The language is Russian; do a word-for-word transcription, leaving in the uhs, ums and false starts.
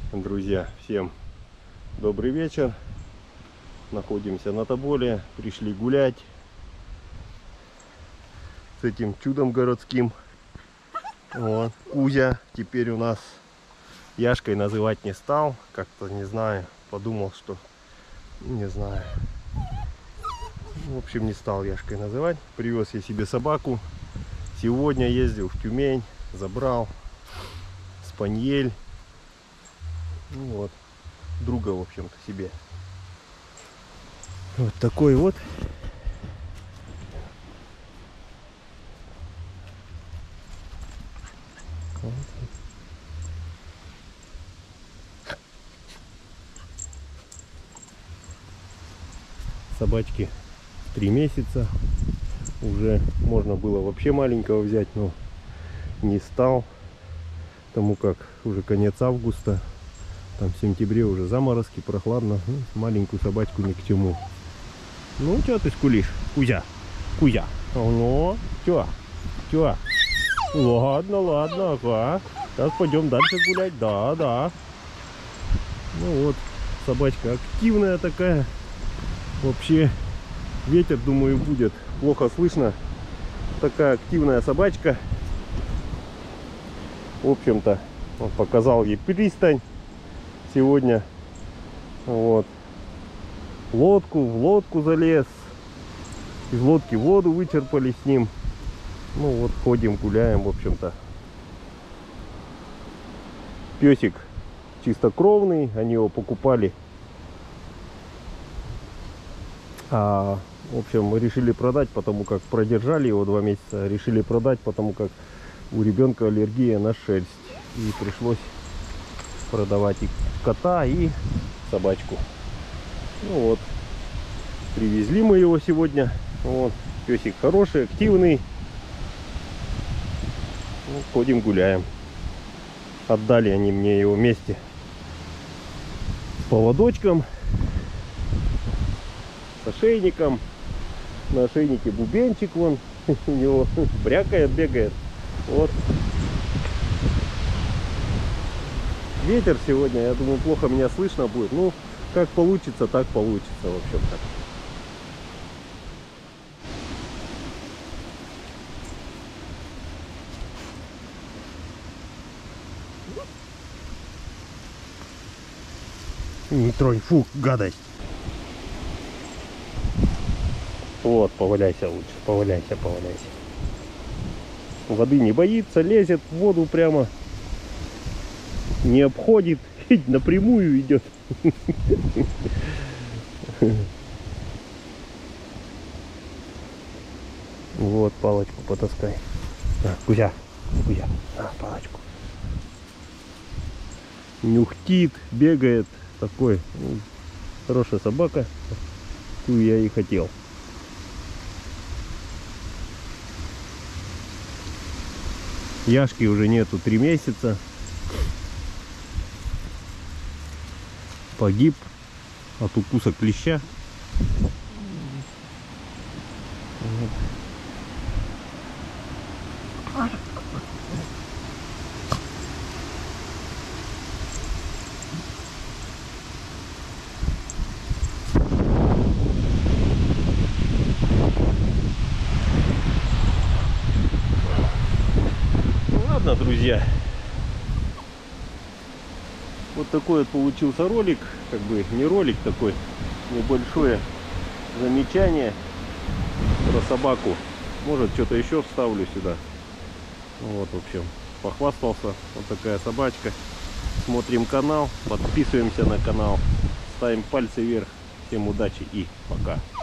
Друзья, всем добрый вечер. Находимся на Тоболе, пришли гулять с этим чудом городским. Вот. Кузя теперь у нас Яшкой называть не стал, как-то не знаю, подумал, что не знаю. В общем, не стал Яшкой называть. Привез я себе собаку. Сегодня ездил в Тюмень, забрал спаниель. Ну вот, друга, в общем-то, себе. Вот такой вот. Вот. Собачки три месяца. Уже можно было вообще маленького взять, но не стал. Потому как уже конец августа. Там в сентябре уже заморозки, прохладно. Ну, маленькую собачку ни к чему. Ну, что ты скулишь? Кузя, Кузя. Ну, что? Что? Ладно, ладно, ага. Сейчас пойдем дальше гулять. Да, да. Ну вот, собачка активная такая. Вообще, ветер, думаю, будет. Плохо слышно. Такая активная собачка. В общем-то, показал ей пристань сегодня. Вот. Лодку, в лодку залез. Из лодки воду вычерпали с ним. Ну вот, ходим, гуляем, в общем-то. Песик чистокровный, они его покупали. А, в общем, решили продать, потому как продержали его два месяца. Решили продать, потому как у ребенка аллергия на шерсть. И пришлось продавать и кота, и собачку. Ну вот, привезли мы его сегодня. Вот, песик хороший, активный. Ну, ходим, гуляем. Отдали они мне его вместе с поводочком, с ошейником. На ошейнике бубенчик вон у него брякает, бегает. Вот. Ветер сегодня, я думаю, плохо меня слышно будет. Ну, как получится, так получится, в общем-то. Не тронь, фу, гадость. Вот, поваляйся лучше, поваляйся, поваляйся. Воды не боится, лезет в воду прямо. Не обходит, напрямую идет. Вот, палочку потаскай. А, Кузя, Кузя, а, палочку. Нюхтит, бегает. Такой, ну, хорошая собака. Такую я и хотел. Яшки уже нету три месяца. Погиб от укуса клеща. Ладно, друзья. Вот такой вот получился ролик, как бы не ролик такой, небольшое замечание про собаку. Может, что-то еще вставлю сюда. Вот, в общем, похвастался. Вот такая собачка. Смотрим канал, подписываемся на канал, ставим пальцы вверх. Всем удачи и пока.